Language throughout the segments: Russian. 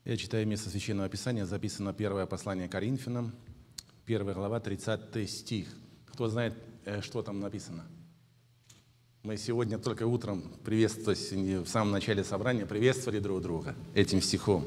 Я читаю место Священного Писания, записано первое послание Коринфянам, 1 глава, 30 стих. Кто знает, что там написано? Мы сегодня только утром в самом начале собрания приветствовали друг друга этим стихом.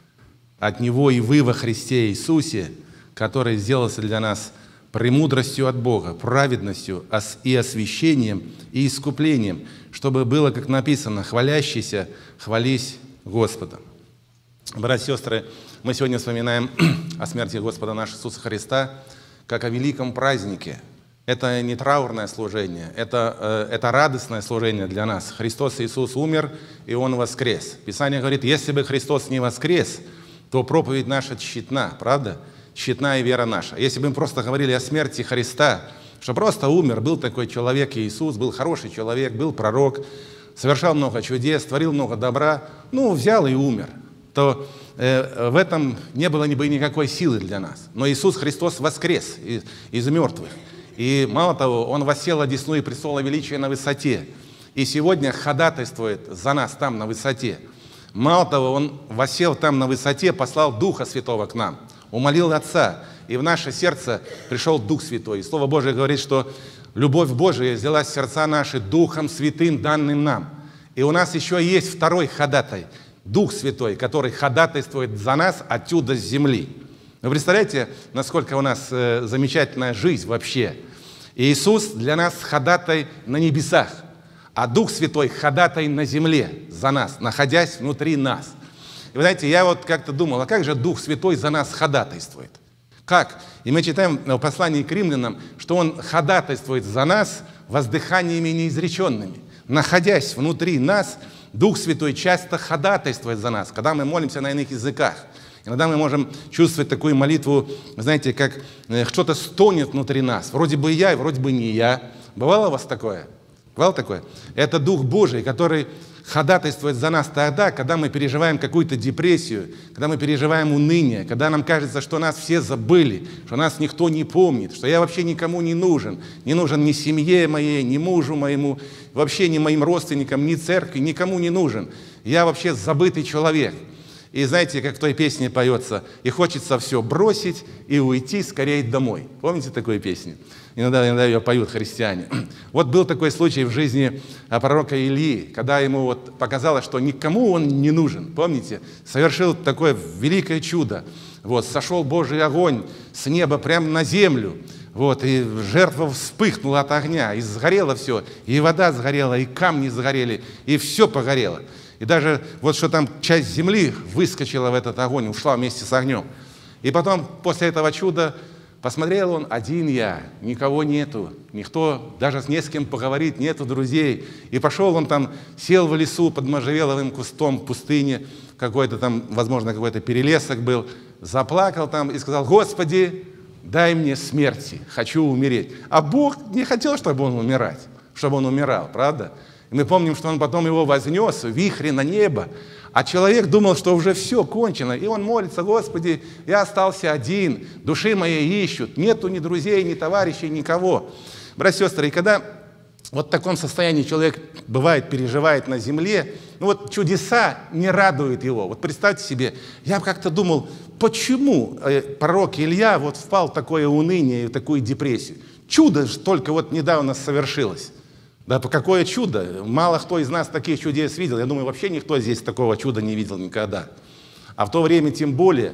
«От Него и вы во Христе Иисусе, который сделался для нас премудростью от Бога, праведностью и освящением и искуплением, чтобы было, как написано, хвалящийся, хвались Господом». Братья и сестры, мы сегодня вспоминаем о смерти Господа нашего Иисуса Христа как о великом празднике. Это не траурное служение, это радостное служение для нас. Христос Иисус умер, и Он воскрес. Писание говорит, если бы Христос не воскрес, то проповедь наша тщетна, правда? Тщетна и вера наша. Если бы мы просто говорили о смерти Христа, что просто умер, был такой человек Иисус, был хороший человек, был пророк, совершал много чудес, творил много добра, взял и умер, то в этом не было бы никакой силы для нас. Но Иисус Христос воскрес из мертвых. И мало того, Он воссел одесную престола величия на высоте. И сегодня ходатайствует за нас там на высоте. Мало того, Он воссел там на высоте, послал Духа Святого к нам, умолил Отца. И в наше сердце пришел Дух Святой. И Слово Божие говорит, что любовь Божия взялась в сердца наши Духом Святым, данным нам. И у нас еще есть второй ходатай, Дух Святой, который ходатайствует за нас отсюда с земли. Вы представляете, насколько у нас замечательная жизнь вообще? Иисус для нас ходатай на небесах, а Дух Святой ходатай на земле за нас, находясь внутри нас. И вы знаете, я вот как-то думал, а как же Дух Святой за нас ходатайствует? Как? И мы читаем в послании к римлянам, что Он ходатайствует за нас воздыханиями неизреченными. Находясь внутри нас, Дух Святой часто ходатайствует за нас, когда мы молимся на иных языках. Иногда мы можем чувствовать такую молитву, знаете, как что-то стонет внутри нас. Вроде бы я, и вроде бы не я. Бывало у вас такое? Бывало такое? Это Дух Божий, который ходатайствует за нас тогда, когда мы переживаем какую-то депрессию, когда мы переживаем уныние, когда нам кажется, что нас все забыли, что нас никто не помнит, что я вообще никому не нужен ни семье моей, ни мужу моему, вообще ни моим родственникам, ни церкви, никому не нужен. Я вообще забытый человек. И знаете, как в той песне поется, и хочется все бросить и уйти скорее домой. Помните такую песню? Иногда ее поют христиане. Вот был такой случай в жизни пророка Илии, когда ему показалось, что никому он не нужен. Помните? Совершил такое великое чудо. Сошел Божий огонь с неба прямо на землю. И жертва вспыхнула от огня, и сгорело все. И вода сгорела, и камни сгорели, и все погорело. И даже что там часть земли выскочила в этот огонь, ушла вместе с огнем. И потом, после этого чуда, посмотрел он, один я, никого нету, никто даже не с кем поговорить, нету друзей. И пошел он там, сел в лесу под можжевеловым кустом в пустыне, какой-то там, возможно, какой-то перелесок был, заплакал там и сказал: «Господи, дай мне смерти, хочу умереть». А Бог не хотел, чтобы он умирал, правда? И мы помним, что Он потом его вознес в вихре на небо, а человек думал, что уже все кончено. И он молится: «Господи, я остался один, души моей ищут, нету ни друзей, ни товарищей, никого». Братья и сестры, и когда в таком состоянии человек бывает, переживает на земле, чудеса не радуют его. Представьте себе, я как-то думал, почему пророк Илья впал в такое уныние, в такую депрессию. Чудо только недавно совершилось. Да, какое чудо! Мало кто из нас таких чудес видел. Я думаю, вообще никто здесь такого чуда не видел никогда. А в то время тем более.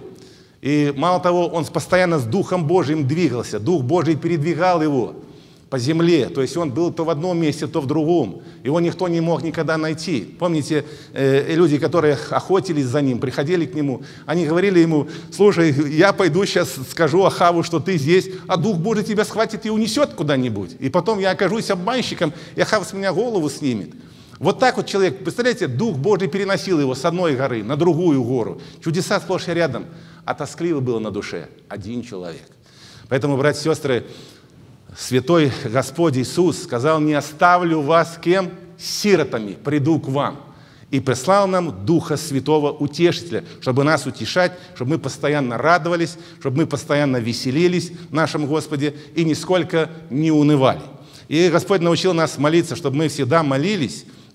И мало того, он постоянно с Духом Божиим двигался. Дух Божий передвигал его по земле. То есть он был то в одном месте, то в другом. Его никто не мог никогда найти. Помните, люди, которые охотились за ним, приходили к нему, они говорили ему: «Слушай, я пойду сейчас скажу Ахаву, что ты здесь, а Дух Божий тебя схватит и унесет куда-нибудь. И потом я окажусь обманщиком, и Ахав с меня голову снимет». Человек, представляете, Дух Божий переносил его с одной горы на другую гору. Чудеса сплошь и рядом. А тоскливо было на душе один человек. Поэтому, братья и сестры, Святой Господь Иисус сказал: «Не оставлю вас кем? Сиротами, приду к вам». И прислал нам Духа Святого Утешителя, чтобы нас утешать, чтобы мы постоянно радовались, чтобы мы постоянно веселились в нашем Господе и нисколько не унывали. И Господь научил нас молиться, чтобы мы всегда молились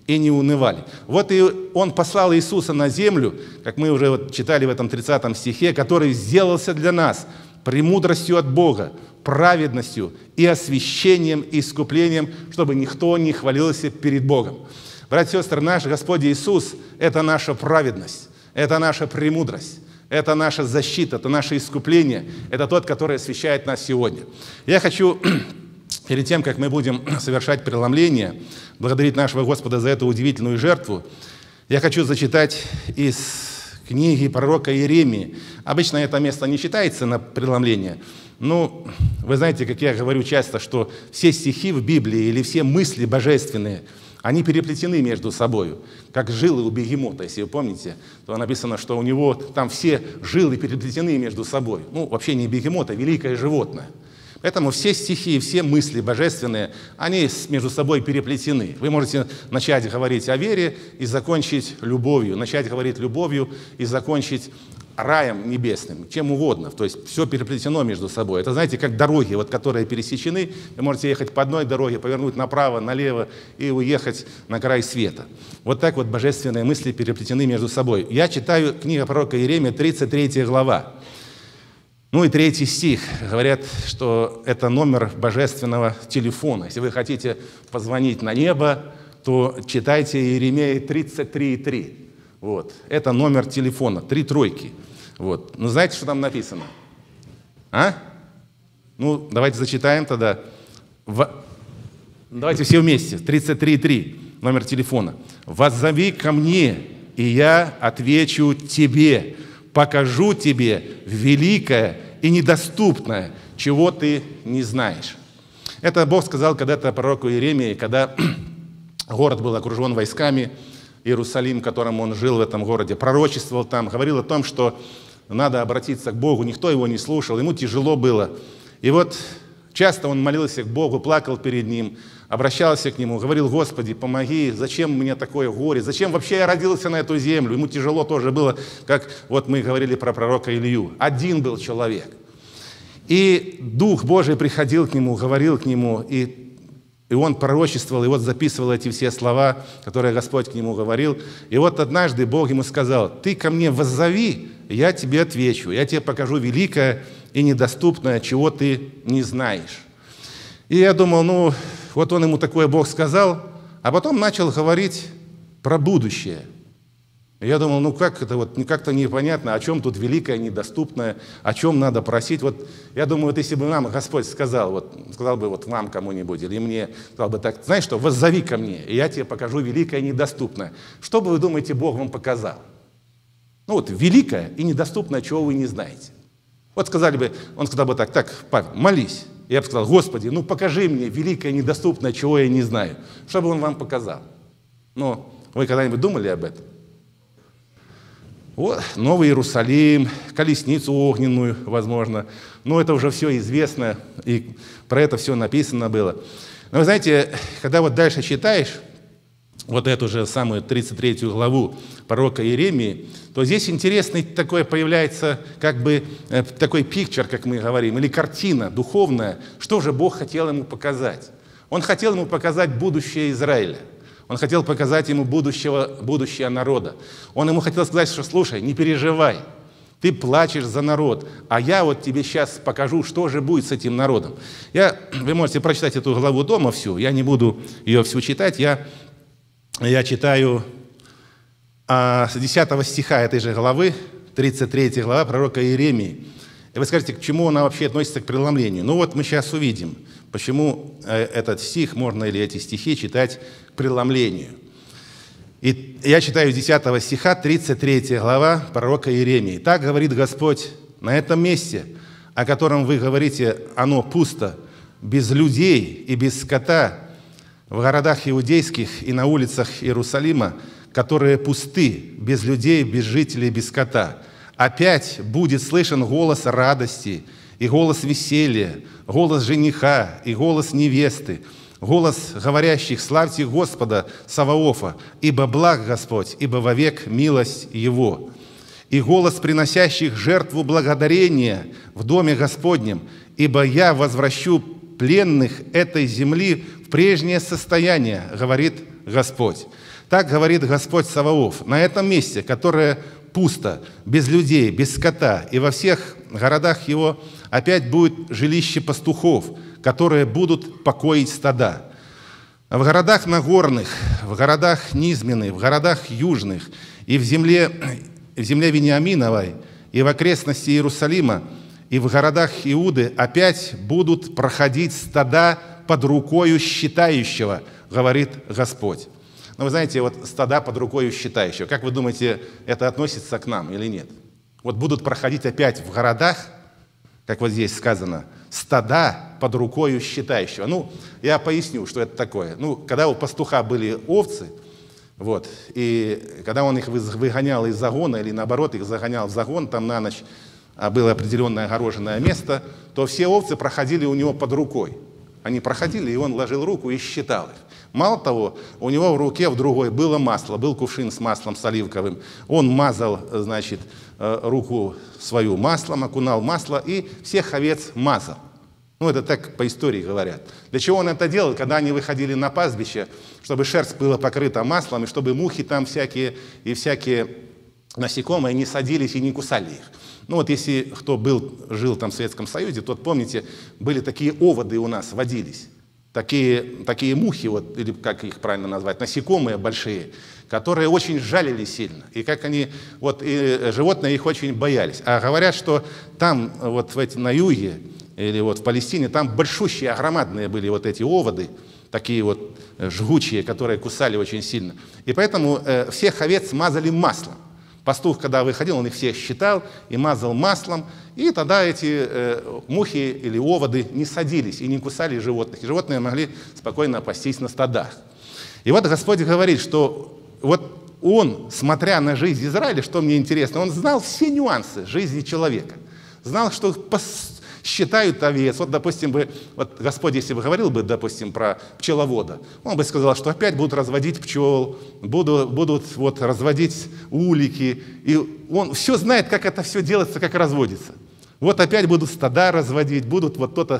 и не унывали. Вот и Он послал Иисуса на землю, как мы уже вот читали в этом 30 стихе, который сделался для нас премудростью от Бога, праведностью и освящением, и искуплением, чтобы никто не хвалился перед Богом. Братья и сестры, наш Господь Иисус – это наша праведность, это наша премудрость, это наша защита, это наше искупление, это тот, который освящает нас сегодня. Я хочу, перед тем, как мы будем совершать преломление, благодарить нашего Господа за эту удивительную жертву, я хочу зачитать из книги пророка Иеремии. Обычно это место не читается на преломление. Ну, вы знаете, как я говорю часто, что все стихи в Библии или все мысли божественные, они переплетены между собой, как жилы у бегемота. Если вы помните, то написано, что у него там все жилы переплетены между собой. Ну, вообще не бегемот, а великое животное. Поэтому все стихи и все мысли божественные, они между собой переплетены. Вы можете начать говорить о вере и закончить любовью, начать говорить любовью и закончить раем небесным, чем угодно. То есть все переплетено между собой. Это, знаете, как дороги, вот, которые пересечены. Вы можете ехать по одной дороге, повернуть направо, налево и уехать на край света. Вот так вот божественные мысли переплетены между собой. Я читаю книгу пророка Иеремии, 33 глава. Ну и 3 стих. Говорят, что это номер божественного телефона. Если вы хотите позвонить на небо, то читайте Иеремия 33,3. Вот. Это номер телефона, 3 тройки. Вот. Ну, знаете, что там написано? А? Ну, давайте зачитаем тогда. Давайте все вместе. 33,3, номер телефона. «Воззови ко мне, и я отвечу тебе, покажу тебе великое и недоступное, чего ты не знаешь». Это Бог сказал когда-то пророку Иеремии, когда город был окружен войсками, Иерусалим, в котором он жил в этом городе, пророчествовал там, говорил о том, что надо обратиться к Богу. Никто его не слушал, ему тяжело было. И вот часто он молился к Богу, плакал перед Ним, обращался к Нему, говорил: «Господи, помоги, зачем мне такое горе, зачем вообще я родился на эту землю?» Ему тяжело тоже было, как вот мы говорили про пророка Илью. Один был человек. И Дух Божий приходил к нему, говорил к нему, и он пророчествовал, и вот записывал эти все слова, которые Господь к нему говорил. И вот однажды Бог ему сказал: «Ты ко мне воззови, я тебе отвечу, я тебе покажу великое и недоступное, чего ты не знаешь». И я думал, ну, вот он ему такое Бог сказал, а потом начал говорить про будущее. И я думал, ну как это вот, как-то непонятно, о чем тут великое, недоступное, о чем надо просить. Вот я думаю, вот если бы нам Господь сказал бы вот вам кому-нибудь или мне, сказал бы так: знаешь что, воззови ко мне, и я тебе покажу великое и недоступное. Что бы вы думаете, Бог вам показал? Ну вот, великое и недоступное, чего вы не знаете. Вот сказали бы, он сказал бы так: так, Павел, молись. И я бы сказал: Господи, ну покажи мне великое и недоступное, чего я не знаю. Что бы он вам показал? Ну, вы когда-нибудь думали об этом? Вот, Новый Иерусалим, колесницу огненную, возможно. Ну, это уже все известно, и про это все написано было. Но вы знаете, когда вот дальше читаешь вот эту же самую 33 главу пророка Иеремии, то здесь интересный такой появляется как бы такой пикчер, как мы говорим, или картина духовная, что же Бог хотел ему показать. Он хотел ему показать будущее Израиля. Он хотел показать ему будущее народа. Он ему хотел сказать, что слушай, не переживай, ты плачешь за народ, а я вот тебе сейчас покажу, что же будет с этим народом. Вы можете прочитать эту главу дома всю, я не буду ее всю читать, я читаю с 10 стиха этой же главы, 33 глава пророка Иеремии. И вы скажете, к чему она вообще относится к преломлению? Ну вот мы сейчас увидим, почему этот стих можно или эти стихи читать к преломлению. И я читаю 10 стиха, 33 глава пророка Иеремии. «Так говорит Господь: на этом месте, о котором вы говорите, оно пусто, без людей и без скота, в городах иудейских и на улицах Иерусалима, которые пусты, без людей, без жителей, без скота. Опять будет слышен голос радости и голос веселья, голос жениха и голос невесты, голос говорящих: славьте Господа Саваофа, ибо благ Господь, ибо вовек милость Его. И голос приносящих жертву благодарения в доме Господнем, ибо я возвращу пленных этой земли в прежнее состояние, говорит Господь». Так говорит Господь Саваоф: на этом месте, которое пусто, без людей, без скота, и во всех городах его опять будет жилище пастухов, которые будут покоить стада. В городах нагорных, в городах низменных, в городах южных и в земле Вениаминовой, и в окрестности Иерусалима, и в городах Иуды опять будут проходить стада под рукою считающего, говорит Господь. Но вы знаете, вот стада под рукою считающего, как вы думаете, это относится к нам или нет? Вот будут проходить опять в городах, как вот здесь сказано, стада под рукою считающего. Ну, я поясню, что это такое. Ну, когда у пастуха были овцы, вот, и когда он их выгонял из загона, или наоборот, их загонял в загон, там на ночь было определенное огороженное место, то все овцы проходили у него под рукой. Они проходили, и он ложил руку и считал их. Мало того, у него в руке в другой было масло, был кувшин с маслом с оливковым. Он мазал, значит, руку свою маслом, окунал масло и всех овец мазал. Ну, это так по истории говорят. Для чего он это делал? Когда они выходили на пастбище, чтобы шерсть была покрыта маслом, и чтобы мухи там всякие насекомые не садились и не кусали их. Ну вот если кто жил там в Советском Союзе, тот, помните, были такие оводы у нас, водились. Такие мухи, вот, или как их правильно назвать, насекомые большие, которые очень жалили сильно. И как они, вот, и животные их очень боялись. А говорят, что там, вот на юге, или вот в Палестине, там большущие, громадные были вот эти оводы, такие вот жгучие, которые кусали очень сильно. И поэтому всех овец мазали маслом. Пастух, когда выходил, он их всех считал и мазал маслом, и тогда эти мухи или оводы не садились и не кусали животных. И животные могли спокойно пастись на стадах. И вот Господь говорит, что вот Он, смотря на жизнь Израиля, что мне интересно, Он знал все нюансы жизни человека. Знал, что считают овец. Вот, допустим, вот Господь, если бы говорил бы, допустим, про пчеловода, он бы сказал, что опять будут разводить пчел, будут вот разводить улики. И он все знает, как это все делается, как разводится. Вот опять будут стада разводить, будут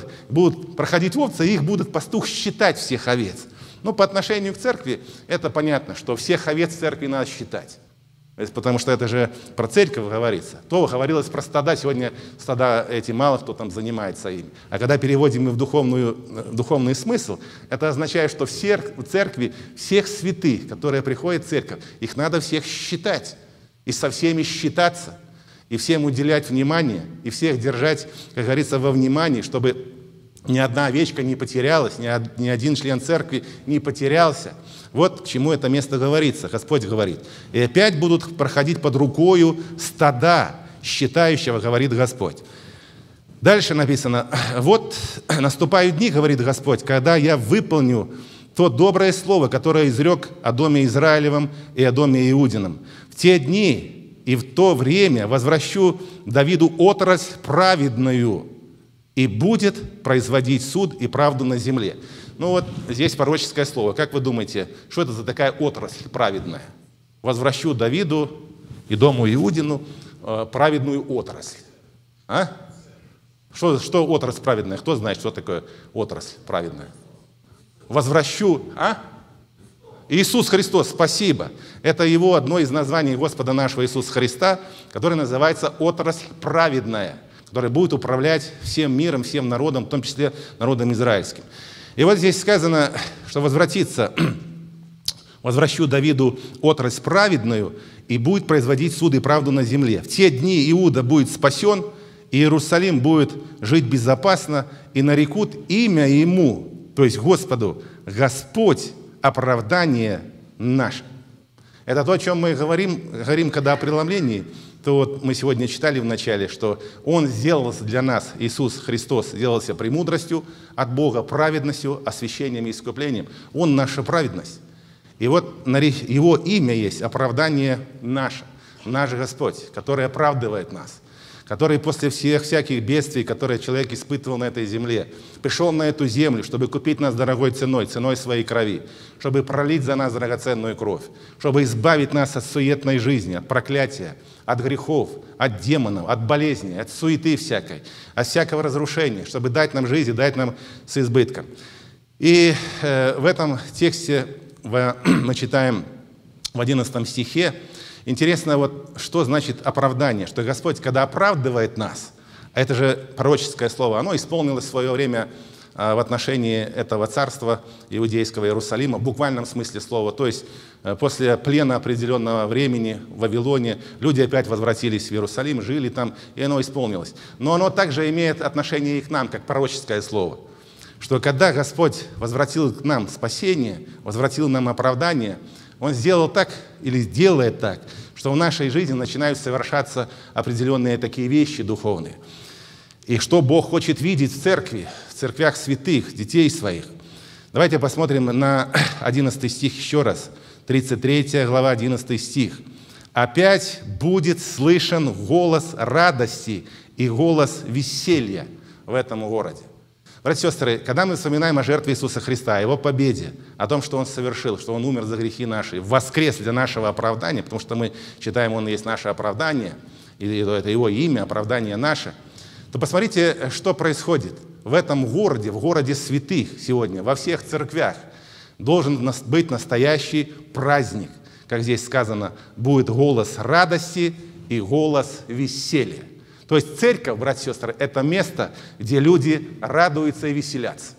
проходить овцы, и их будут пастух считать всех овец. Ну, по отношению к церкви, это понятно, что всех овец в церкви надо считать. Потому что это же про церковь говорится. То говорилось про стада, сегодня стада эти мало кто там занимается ими. А когда переводим мы в духовный смысл, это означает, что в церкви всех святых, которые приходят в церковь, их надо всех считать, и со всеми считаться, и всем уделять внимание, и всех держать, как говорится, во внимании, чтобы ни одна овечка не потерялась, ни один член церкви не потерялся. Вот к чему это место говорится. Господь говорит: и опять будут проходить под рукою стада считающего, говорит Господь. Дальше написано: вот наступают дни, говорит Господь, когда я выполню то доброе слово, которое изрек о доме Израилевом и о доме Иудином. В те дни и в то время возвращу Давиду отрасль праведную, и будет производить суд и правду на земле. Ну вот здесь пророческое слово. Как вы думаете, что это за такая отрасль праведная? Возвращу Давиду и дому Иудину праведную отрасль. А? Что отрасль праведная? Кто знает, что такое отрасль праведная? Возвращу, а? Иисус Христос, спасибо. Это Его одно из названий Господа нашего Иисуса Христа, которое называется отрасль праведная, которая будет управлять всем миром, всем народом, в том числе народом израильским. И вот здесь сказано, что возвращу Давиду отрасль праведную, и будет производить суд и правду на земле. В те дни Иуда будет спасен, и Иерусалим будет жить безопасно, и нарекут имя Ему, то есть Господу, Господь, оправдание наше. Это то, о чем мы говорим, когда о преломлении. То вот мы сегодня читали в начале, что Он сделался для нас, Иисус Христос, сделался премудростью от Бога, праведностью, освящением и искуплением. Он наша праведность. И вот Его имя есть оправдание наше, наш Господь, который оправдывает нас, который после всех всяких бедствий, которые человек испытывал на этой земле, пришел на эту землю, чтобы купить нас дорогой ценой, ценой своей крови, чтобы пролить за нас драгоценную кровь, чтобы избавить нас от суетной жизни, от проклятия, от грехов, от демонов, от болезней, от суеты всякой, от всякого разрушения, чтобы дать нам жизнь и дать нам с избытком. И в этом тексте мы читаем в 11 стихе. Интересно, вот что значит оправдание, что Господь, когда оправдывает нас, а это же пророческое слово, оно исполнилось в свое время в отношении этого царства иудейского Иерусалима, в буквальном смысле слова. То есть после плена определенного времени в Вавилоне люди опять возвратились в Иерусалим, жили там, и оно исполнилось. Но оно также имеет отношение и к нам, как пророческое слово. Что когда Господь возвратил к нам спасение, возвратил нам оправдание, Он сделал так или делает так, что в нашей жизни начинают совершаться определенные такие вещи духовные. И что Бог хочет видеть в церкви, в церквях святых, детей своих. Давайте посмотрим на 11 стих еще раз. 33 глава, 11 стих. «Опять будет слышен голос радости и голос веселья в этом городе». Братья и сестры, когда мы вспоминаем о жертве Иисуса Христа, о Его победе, о том, что Он совершил, что Он умер за грехи наши, воскрес для нашего оправдания, потому что мы считаем, Он есть наше оправдание, и это Его имя, оправдание наше, то посмотрите, что происходит. В этом городе, в городе святых сегодня, во всех церквях должен быть настоящий праздник. Как здесь сказано, будет голос радости и голос веселья. То есть церковь, братья и сестры, это место, где люди радуются и веселятся.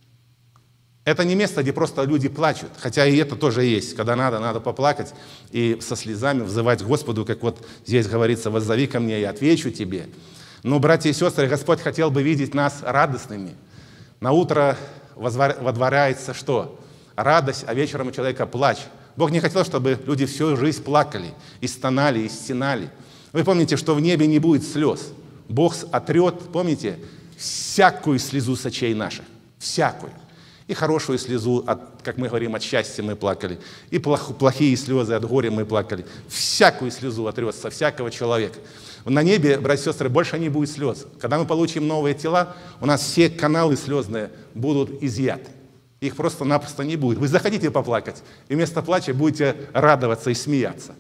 Это не место, где просто люди плачут, хотя и это тоже есть. Когда надо поплакать и со слезами взывать Господу, как вот здесь говорится, «Воззови ко мне, я отвечу тебе». Но, братья и сестры, Господь хотел бы видеть нас радостными. На утро водворяется что? Радость, а вечером у человека плач. Бог не хотел, чтобы люди всю жизнь плакали, и стонали, и стенали. Вы помните, что в небе не будет слез. Бог отрет, помните, всякую слезу с очей наших. Всякую. И хорошую слезу, как мы говорим, от счастья мы плакали. И плохие слезы от горя мы плакали. Всякую слезу отрет со всякого человека. На небе, братья и сестры, больше не будет слез. Когда мы получим новые тела, у нас все каналы слезные будут изъяты. Их просто-напросто не будет. Вы захотите поплакать, и вместо плача будете радоваться и смеяться.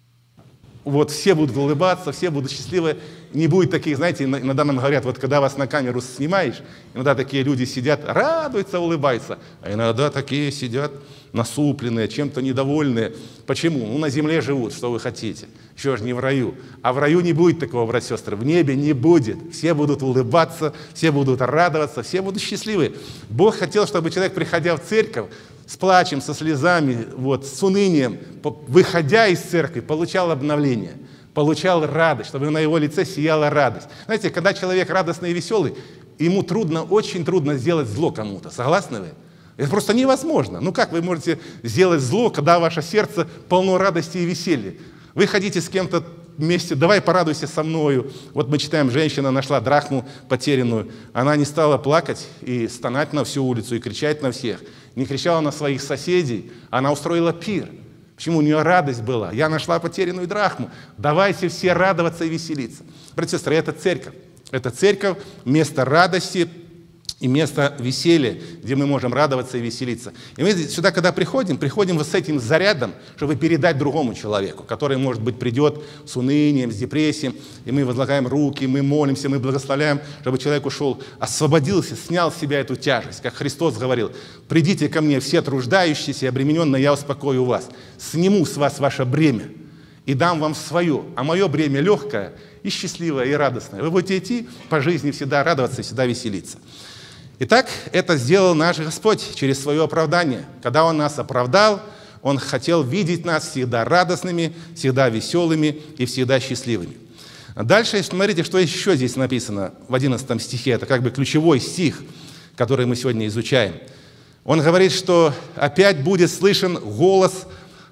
Вот все будут улыбаться, все будут счастливы. Не будет таких, знаете, иногда нам говорят, вот когда вас на камеру снимаешь, иногда такие люди сидят, радуются, улыбаются, а иногда такие сидят насупленные, чем-то недовольные. Почему? Ну, на земле живут, что вы хотите. Еще же не в раю. А в раю не будет такого, братья и сестры, в небе не будет. Все будут улыбаться, все будут радоваться, все будут счастливы. Бог хотел, чтобы человек, приходя в церковь, с плачем, со слезами, вот, с унынием, выходя из церкви, получал обновление, получал радость, чтобы на его лице сияла радость. Знаете, когда человек радостный и веселый, ему трудно, очень трудно сделать зло кому-то. Согласны вы? Это просто невозможно. Ну как вы можете сделать зло, когда ваше сердце полно радости и веселья? Вы ходите с кем-то вместе, давай порадуйся со мною. Вот мы читаем, женщина нашла драхму потерянную. Она не стала плакать и стонать на всю улицу и кричать на всех. Не кричала на своих соседей, она устроила пир. Почему? У нее радость была. Я нашла потерянную драхму. Давайте все радоваться и веселиться. Братья и сестры, это церковь. Это церковь, место радости и место веселья, где мы можем радоваться и веселиться. И мы сюда, когда приходим вот с этим зарядом, чтобы передать другому человеку, который, может быть, придет с унынием, с депрессией, и мы возлагаем руки, мы молимся, мы благословляем, чтобы человек ушел, освободился, снял с себя эту тяжесть. Как Христос говорил, «Придите ко мне все труждающиеся и обремененные, я успокою вас. Сниму с вас ваше бремя и дам вам свое, а мое бремя легкое и счастливое, и радостное». Вы будете идти по жизни всегда радоваться и всегда веселиться. Итак, это сделал наш Господь через свое оправдание. Когда Он нас оправдал, Он хотел видеть нас всегда радостными, всегда веселыми и всегда счастливыми. Дальше, смотрите, что еще здесь написано в 11 стихе. Это как бы ключевой стих, который мы сегодня изучаем. Он говорит, что опять будет слышен голос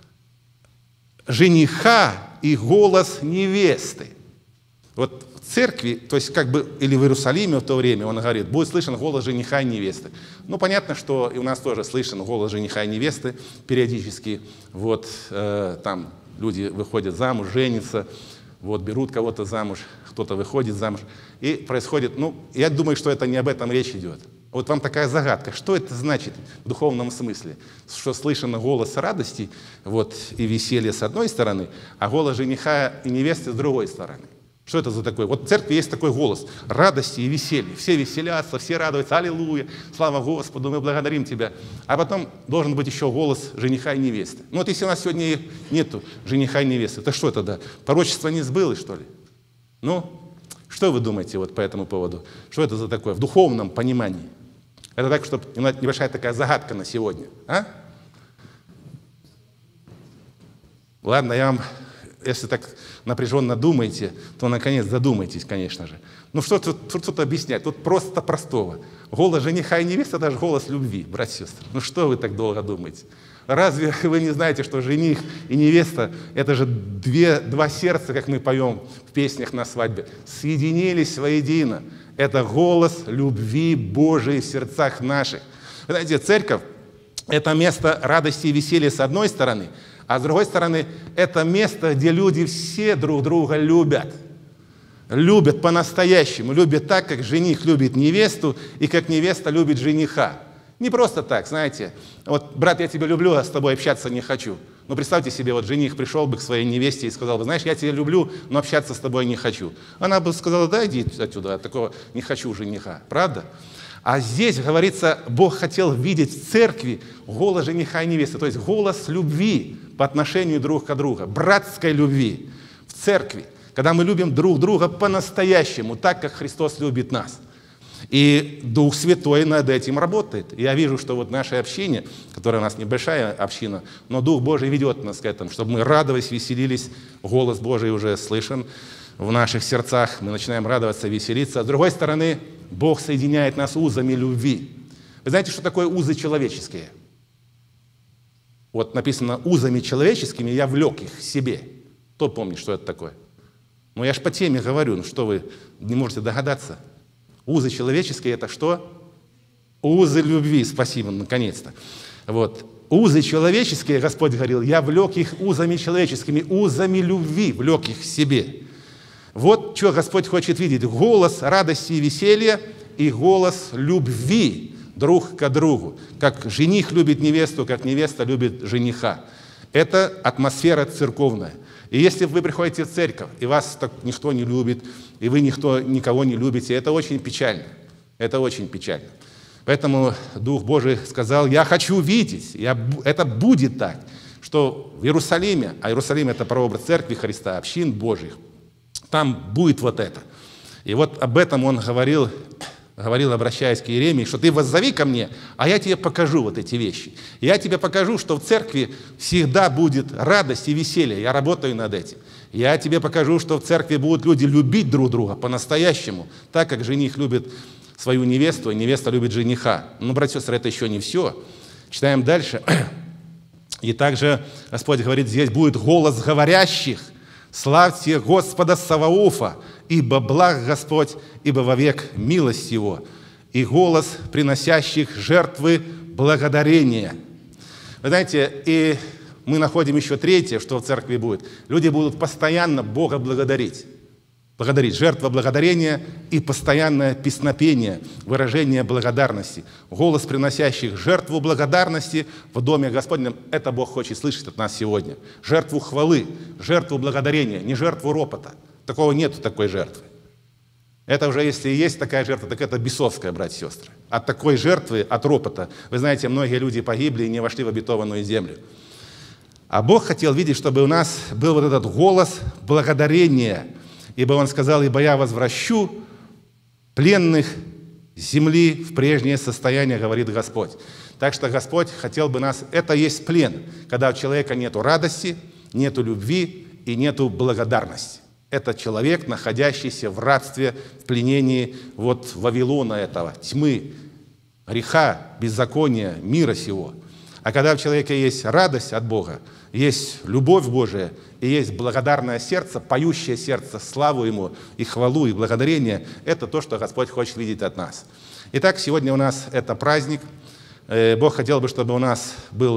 жениха и голос невесты. Вот в церкви, то есть как бы, или в Иерусалиме в то время, он говорит, будет слышен голос жениха и невесты. Ну, понятно, что и у нас тоже слышен голос жениха и невесты периодически. Вот там люди выходят замуж, женятся, вот берут кого-то замуж, кто-то выходит замуж. И происходит, ну, я думаю, что это не об этом речь идет. Вот вам такая загадка, что это значит в духовном смысле? Что слышен голос радости вот, и веселья с одной стороны, а голос жениха и невесты с другой стороны. Что это за такое? Вот в церкви есть такой голос радости и веселья. Все веселятся, все радуются. Аллилуйя, слава Господу, мы благодарим Тебя. А потом должен быть еще голос жениха и невесты. Ну вот если у нас сегодня нету жениха и невесты, то что тогда? Пророчество не сбылось, что ли? Ну, что вы думаете вот по этому поводу? Что это за такое в духовном понимании? Это так, чтобы небольшая такая загадка на сегодня. А? Ладно, я вам... Если так напряженно думаете, то наконец задумайтесь, конечно же. Ну что тут объяснять? Тут просто простого. Голос жениха и невесты – это же голос любви, братья и сестры. Ну что вы так долго думаете? Разве вы не знаете, что жених и невеста – это же два сердца, как мы поем в песнях на свадьбе, соединились воедино. Это голос любви Божией в сердцах наших. Вы знаете, церковь – это место радости и веселья с одной стороны, а с другой стороны, это место, где люди все друг друга любят. Любят по-настоящему, любят так, как жених любит невесту, и как невеста любит жениха. Не просто так, знаете. Вот, брат, я тебя люблю, а с тобой общаться не хочу. Ну, представьте себе, вот жених пришел бы к своей невесте и сказал бы, знаешь, я тебя люблю, но общаться с тобой не хочу. Она бы сказала, да, иди отсюда, я такого не хочу жениха. Правда? А здесь, говорится, Бог хотел видеть в церкви голос жениха и невесты, то есть голос любви по отношению друг к другу, братской любви в церкви, когда мы любим друг друга по-настоящему, так, как Христос любит нас. И Дух Святой над этим работает. И я вижу, что вот наше общение, которое у нас небольшая община, но Дух Божий ведет нас к этому, чтобы мы радовались, веселились, голос Божий уже слышен в наших сердцах, мы начинаем радоваться, веселиться. А с другой стороны, Бог соединяет нас узами любви. Вы знаете, что такое узы человеческие? Вот написано, узами человеческими я влек их себе. Кто помнит, что это такое? Ну, я ж по теме говорю, ну что вы не можете догадаться? Узы человеческие – это что? Узы любви, спасибо, наконец-то. Вот. Узы человеческие, Господь говорил, я влек их узами человеческими, узами любви влек их себе. Вот что Господь хочет видеть. Голос радости и веселья и голос любви друг к другу. Как жених любит невесту, как невеста любит жениха. Это атмосфера церковная. И если вы приходите в церковь, и вас так никто не любит, и вы никого не любите, это очень печально. Это очень печально. Поэтому Дух Божий сказал, я хочу видеть, это будет так, что в Иерусалиме, а Иерусалим – это прообраз церкви Христа, общин Божьих, там будет вот это. И вот об этом он говорил, обращаясь к Иеремии, что ты воззови ко мне, а я тебе покажу вот эти вещи. Я тебе покажу, что в церкви всегда будет радость и веселье. Я работаю над этим. Я тебе покажу, что в церкви будут люди любить друг друга по-настоящему, так как жених любит свою невесту, и невеста любит жениха. Ну, братья и сестры, это еще не все. Читаем дальше. И также Господь говорит, здесь будет голос говорящих. Славьте Господа Саваофа, ибо благ Господь, ибо вовек милость Его. И голос приносящих жертвы благодарения. Вы знаете, и мы находим еще третье, что в церкви будет. Люди будут постоянно Бога благодарить. Благодарить. Жертва благодарения и постоянное песнопение, выражение благодарности. Голос приносящих жертву благодарности в Доме Господнем. Это Бог хочет слышать от нас сегодня. Жертву хвалы, жертву благодарения, не жертву ропота. Такого нету, такой жертвы. Это уже, если и есть такая жертва, так это бесовская, братья и сестры. От такой жертвы, от ропота, вы знаете, многие люди погибли и не вошли в обетованную землю. А Бог хотел видеть, чтобы у нас был вот этот голос благодарения. Ибо Он сказал, ибо я возвращу пленных земли в прежнее состояние, говорит Господь. Так что Господь хотел бы нас, это есть плен, когда у человека нету радости, нету любви и нету благодарности. Это человек, находящийся в рабстве, в пленении вот Вавилона этого, тьмы, греха, беззакония, мира сего. А когда у человека есть радость от Бога, есть любовь Божия, и есть благодарное сердце, поющее сердце, славу Ему, и хвалу, и благодарение, это то, что Господь хочет видеть от нас. Итак, сегодня у нас это праздник. Бог хотел бы, чтобы у нас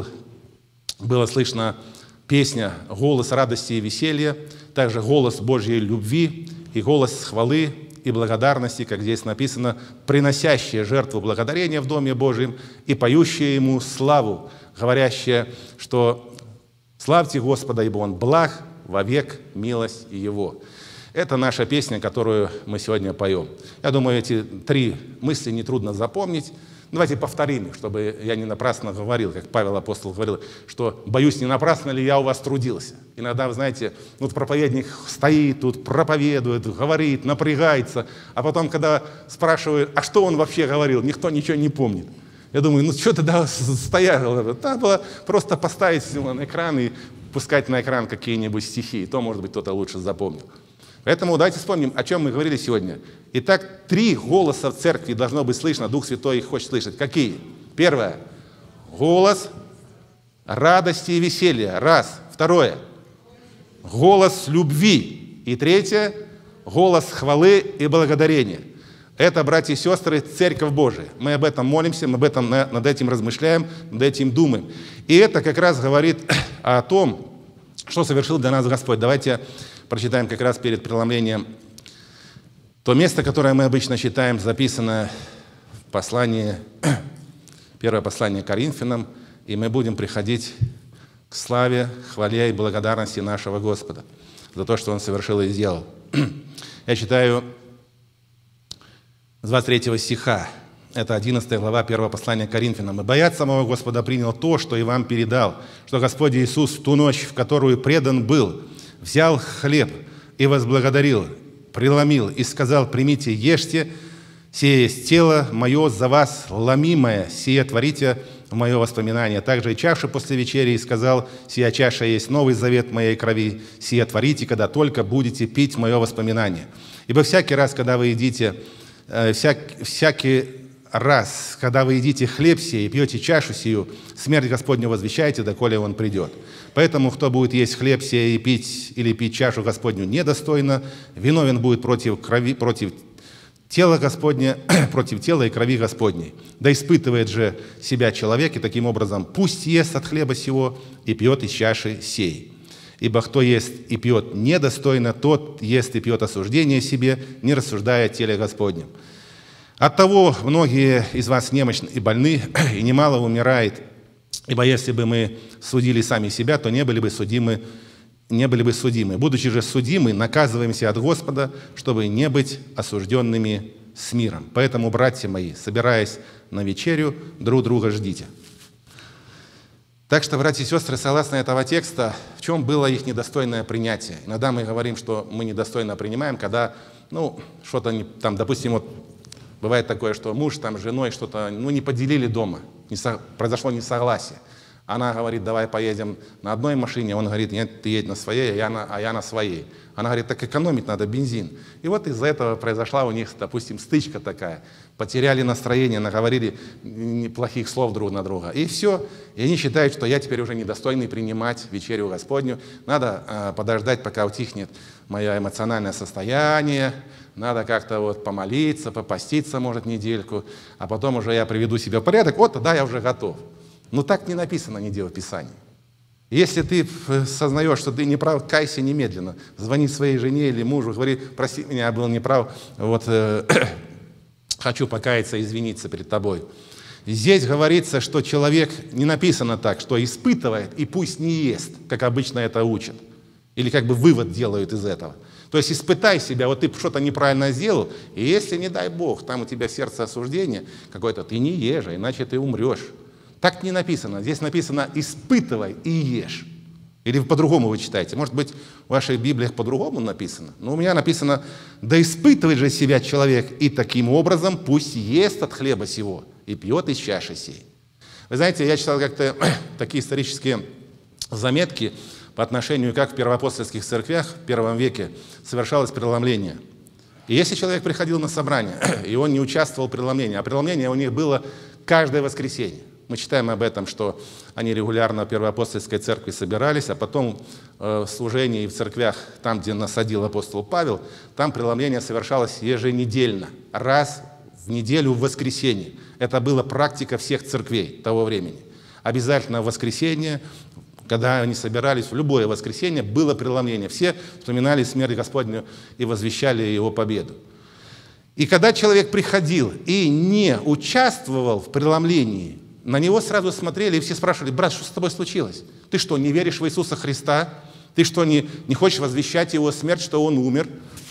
было слышно песня, голос радости и веселья, также голос Божьей любви и голос хвалы и благодарности, как здесь написано, приносящие жертву благодарения в Доме Божьем и поющие Ему славу, говорящие, что «Славьте Господа, ибо Он благ, вовек милость Его». Это наша песня, которую мы сегодня поем. Я думаю, эти 3 мысли нетрудно запомнить. Давайте повторим их, чтобы я не напрасно говорил, как Павел апостол говорил, что «боюсь, не напрасно ли я у вас трудился». Иногда, вы знаете, вот проповедник стоит тут, проповедует, говорит, напрягается, а потом, когда спрашивают, а что он вообще говорил, никто ничего не помнит. Я думаю, ну что тогда стоял? Надо было просто поставить на экран и пускать на экран какие-нибудь стихи, и то, может быть, кто-то лучше запомнил. Поэтому давайте вспомним, о чем мы говорили сегодня. Итак, 3 голоса в церкви должно быть слышно, Дух Святой их хочет слышать. Какие? Первое. Голос радости и веселья. Раз. Второе. Голос любви. И третье. Голос хвалы и благодарения. Это, братья и сестры, Церковь Божия. Мы об этом молимся, мы над этим размышляем, над этим думаем. И это как раз говорит о том, что совершил для нас Господь. Давайте прочитаем как раз перед преломлением то место, которое мы обычно читаем, записано в послании, первое послание Коринфянам, и мы будем приходить к славе, хвале и благодарности нашего Господа за то, что Он совершил и сделал. Я читаю с 23 стиха, это 11 глава 1 послания Коринфянам. «И боясь самого Господа принял то, что и вам передал, что Господь Иисус в ту ночь, в которую предан был, взял хлеб и возблагодарил, преломил и сказал: примите, ешьте, сие есть тело мое за вас ломимое, сие творите в мое воспоминание. Также и чашу после вечери и сказал: сия чаша есть новый завет моей крови, сие творите, когда только будете пить в мое воспоминание. Ибо всякий раз, когда вы едите, когда вы едите хлеб сей и пьете чашу сию, смерть Господню возвещаете, доколе Он придет. Поэтому, кто будет есть хлеб сей и пить или пить чашу Господню недостойно, виновен будет против тела Господня, против тела и крови Господней. Да испытывает же себя человек, и таким образом пусть ест от хлеба сего и пьет из чаши сей. Ибо кто ест и пьет недостойно, тот ест и пьет осуждение себе, не рассуждая о теле Господнем. Оттого многие из вас немощны и больны, и немало умирает. Ибо если бы мы судили сами себя, то не были бы судимы. Будучи же судимы, наказываемся от Господа, чтобы не быть осужденными с миром. Поэтому, братья мои, собираясь на вечерю, друг друга ждите». Так что, братья и сестры, согласно этого текста, в чем было их недостойное принятие? Иногда мы говорим, что мы недостойно принимаем, когда, что-то там, допустим, вот бывает такое, что муж там с женой что-то, не поделили дома, произошло несогласие. Она говорит: давай поедем на одной машине, он говорит: нет, ты едь на своей, а я на своей. Она говорит: так экономить надо бензин. И вот из-за этого произошла у них, допустим, стычка такая. Потеряли настроение, наговорили неплохих слов друг на друга. И все. И они считают, что я теперь уже недостойный принимать вечерю Господню. Надо подождать, пока утихнет мое эмоциональное состояние. Надо как-то вот помолиться, попаститься, может, недельку. А потом уже я приведу себя в порядок. Вот тогда я уже готов. Но так не написано нигде в Писании. Если ты сознаешь, что ты не прав, кайся немедленно. Звони своей жене или мужу, говори: прости меня, я был неправ, хочу покаяться, извиниться перед тобой. Здесь говорится, что человек, не написано так, что испытывает и пусть не ест, как обычно это учат. Или как бы вывод делают из этого. То есть испытай себя, вот ты что-то неправильно сделал, и если, не дай Бог, там у тебя в сердце осуждение какое-то, ты не ешь, иначе ты умрешь. Так не написано. Здесь написано: испытывай и ешь. Или по-другому вы читаете. Может быть, в ваших Библиях по-другому написано. Но у меня написано: да испытывай же себя человек, и таким образом пусть ест от хлеба сего и пьет из чаши сей. Вы знаете, я читал как-то такие исторические заметки по отношению, как в первоапостольских церквях в первом веке совершалось преломление. И если человек приходил на собрание, и он не участвовал в преломлении, а преломление у них было каждое воскресенье. Мы читаем об этом, что они регулярно в Первоапостольской церкви собирались, а потом в служении и в церквях, там, где насадил апостол Павел, там преломление совершалось еженедельно, раз в неделю в воскресенье. Это была практика всех церквей того времени. Обязательно в воскресенье, когда они собирались, в любое воскресенье было преломление. Все вспоминали смерть Господню и возвещали Его победу. И когда человек приходил и не участвовал в преломлении, на него сразу смотрели и все спрашивали: брат, что с тобой случилось? Ты что, не веришь в Иисуса Христа? Ты что, не хочешь возвещать Его смерть, что Он умер?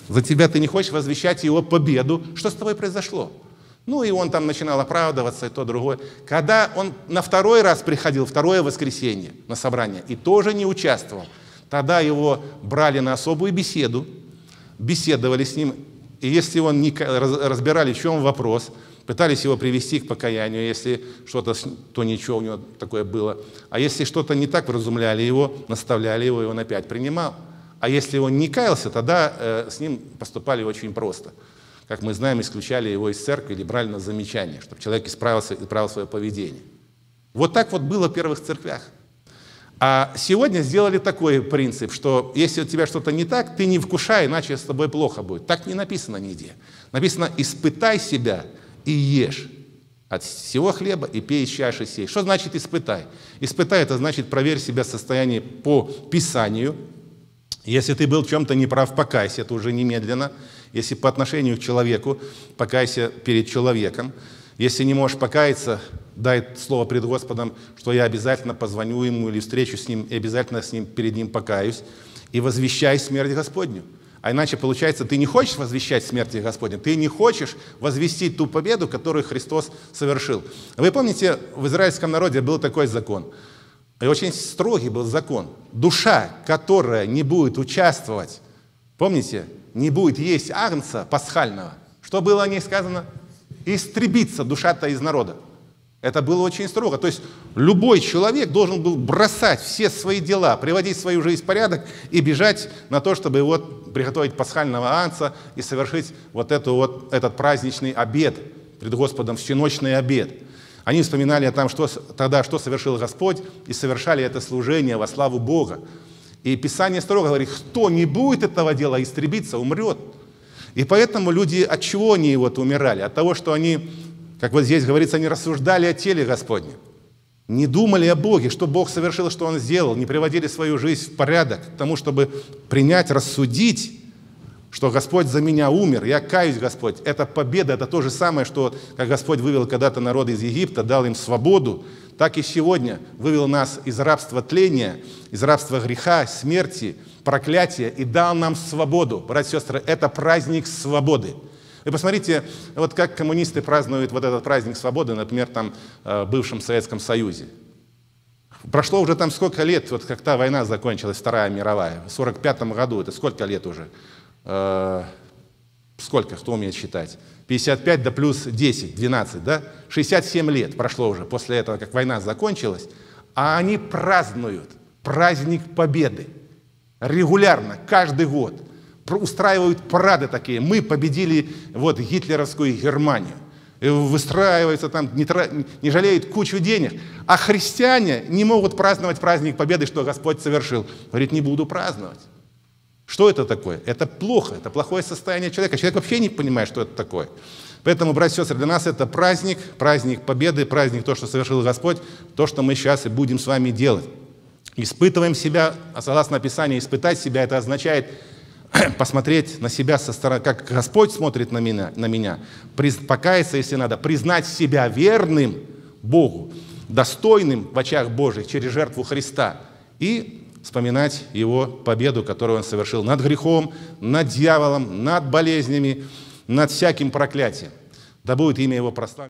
За тебя ты не хочешь возвещать его победу. Что с тобой произошло? Ну, и он там начинал оправдываться, и то, другое. Когда он на второй раз приходил, второе воскресенье на собрание, и тоже не участвовал, тогда его брали на особую беседу, беседовали с ним, и если он не разбирали, в чем вопрос, пытались его привести к покаянию, если что-то, то ничего у него такое было. А если что-то не так, вразумляли его, наставляли его, и он опять принимал. А если он не каялся, тогда с ним поступали очень просто. Как мы знаем, исключали его из церкви или брали на замечание, чтобы человек исправил свое поведение. Вот так вот было в первых церквях. А сегодня сделали такой принцип, что если у тебя что-то не так, ты не вкушай, иначе с тобой плохо будет. Так не написано нигде. Написано: испытай себя и ешь от всего хлеба и пей из чаши сей. Что значит испытай? Испытай — это значит проверь себя в состоянии по Писанию. Если ты был в чем-то неправ, покайся, это уже немедленно. Если по отношению к человеку, покайся перед человеком. Если не можешь покаяться, дай слово пред Господом, что я обязательно позвоню ему или встречусь с ним, и обязательно перед ним покаюсь. И возвещай смерть Господню. А иначе получается, ты не хочешь возвещать смерть Господню, ты не хочешь возвестить ту победу, которую Христос совершил. Вы помните, в израильском народе был такой закон. И очень строгий был закон. Душа, которая не будет участвовать, помните, не будет есть агнца пасхального, что было о ней сказано? Истребится душа-то из народа. Это было очень строго. То есть любой человек должен был бросать все свои дела, приводить свою жизнь в порядок и бежать на то, чтобы вот приготовить пасхального агнца и совершить этот праздничный обед пред Господом, всеночный обед. Они вспоминали о том, что совершил Господь, и совершали это служение во славу Бога. И Писание строго говорит: кто не будет этого дела, истребиться, умрет. И поэтому люди, от чего они умирали? От того, что они, как вот здесь говорится, они рассуждали о теле Господнем. Не думали о Боге, что Бог совершил, что Он сделал, не приводили свою жизнь в порядок к тому, чтобы принять, рассудить, что Господь за меня умер, я каюсь, Господь. Это победа, это то же самое, что как Господь вывел когда-то народ из Египта, дал им свободу, так и сегодня вывел нас из рабства тления, из рабства греха, смерти, проклятия и дал нам свободу. Братья и сестры, это праздник свободы. Вы посмотрите, вот как коммунисты празднуют вот этот праздник свободы, например, там в бывшем Советском Союзе. Прошло уже там сколько лет, вот как та война закончилась, Вторая мировая, в 1945 году, это сколько лет уже? Сколько, кто умеет считать? 55 да плюс 10, 12, да? 67 лет прошло уже после этого, как война закончилась, а они празднуют праздник Победы. Регулярно, каждый год. Устраивают парады такие. Мы победили гитлеровскую Германию. И выстраиваются там, не жалеют кучу денег. А христиане не могут праздновать праздник Победы, что Господь совершил. Говорит: не буду праздновать. Что это такое? Это плохо, это плохое состояние человека. Человек вообще не понимает, что это такое. Поэтому, братья и сестры, для нас это праздник Победы, праздник то, что совершил Господь, то, что мы сейчас и будем с вами делать. Испытываем себя, согласно Писанию, испытать себя, это означает посмотреть на себя со стороны, как Господь смотрит на меня, покаяться, если надо, признать себя верным Богу, достойным в очах Божьих через жертву Христа и вспоминать Его победу, которую Он совершил над грехом, над дьяволом, над болезнями, над всяким проклятием. Да будет имя Его прославлено.